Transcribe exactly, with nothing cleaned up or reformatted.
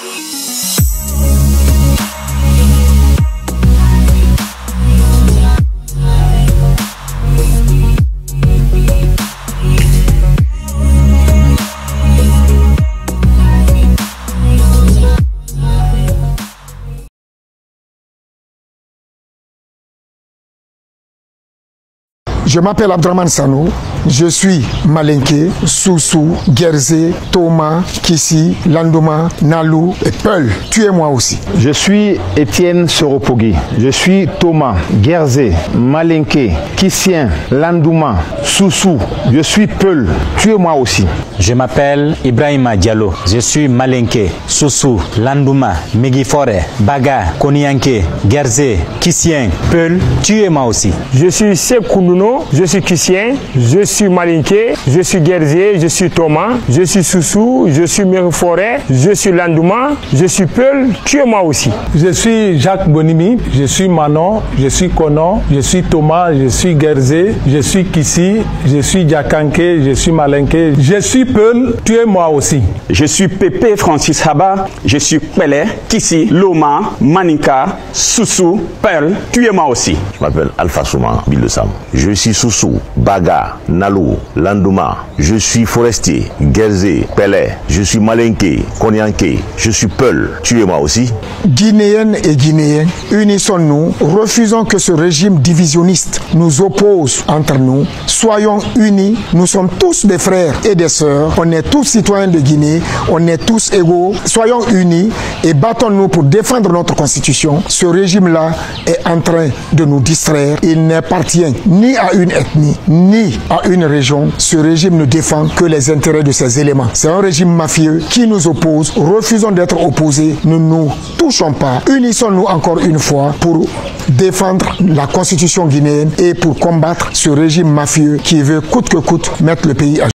Je m'appelle Abdraman Sanou, je suis Malinké, Soussou, Guerzé, Thomas, Kissi, Landouma, Nalou et Peul. Tuez-moi aussi. Je suis Étienne Soropogui, je suis Thomas, Guerzé, Malinké, Kissien, Landouma, Soussou, je suis Peul. Tuez-moi aussi. Je m'appelle Ibrahima Diallo, je suis Malinké, Soussou, Landouma, Megifore, Baga, Konianké, Guerzé, Kissien, Peul. Tuez-moi aussi. Je suis Sekoulouno, je suis Kissien, je suis Malinké, je suis Guerzé, je suis Thomas, je suis Soussou, je suis Megifore, je suis Landouma, je suis Peul. Tuez-moi aussi. Je suis Jacques Bonimi, je suis Manon, je suis Konon, je suis Thomas, je suis Guerzé, je suis Kissi, je suis Diakanké, je suis Malinké, je suis Peul. Tuez-moi aussi. Je suis Pépé Francis Haba, je suis Pelé, Kissi, Loma, Maninka, Soussou, Peul. Tuez-moi aussi. Je m'appelle Alpha Souma Bildesam. Je suis Soussou, Baga, Nalou, Landouma. Je suis Forestier, Guerzé, Pelé. Je suis Malinké, Konianké. Je suis Peul. Tuez-moi aussi. Guinéennes et Guinéens, unissons-nous, refusons que ce régime divisionniste nous oppose entre nous. Soyons unis, nous sommes tous des frères et des sœurs. On est tous citoyens de Guinée, on est tous égaux. Soyons unis et battons-nous pour défendre notre constitution. Ce régime-là est en train de nous distraire. Il n'appartient ni à une ethnie, ni à une région. Ce régime ne défend que les intérêts de ses éléments. C'est un régime mafieux qui nous oppose. Refusons d'être opposés. Ne nous touchons pas. Unissons-nous encore une fois pour défendre la constitution guinéenne et pour combattre ce régime mafieux qui veut coûte que coûte mettre le pays à